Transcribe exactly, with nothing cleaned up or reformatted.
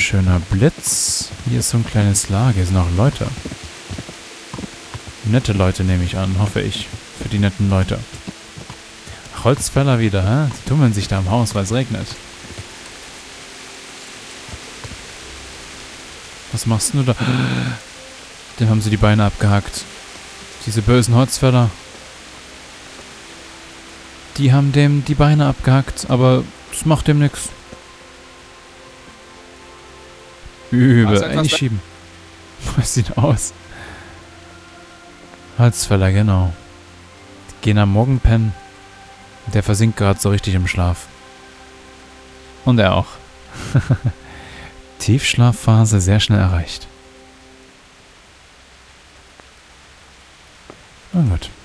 schöner Blitz. Hier ist so ein kleines Lager. Hier sind auch Leute. Nette Leute nehme ich an, hoffe ich. Für die netten Leute. Holzfäller wieder, hä? Die tummeln sich da im Haus, weil es regnet. Was machst du da? Dem haben sie die Beine abgehackt. Diese bösen Holzfäller. Die haben dem die Beine abgehackt, aber das macht dem nix. Übel, eigentlich schieben. Was sieht aus? Holzfäller, genau. Die gehen am Morgen pennen. Der versinkt gerade so richtig im Schlaf. Und er auch. Tiefschlafphase sehr schnell erreicht. Na gut.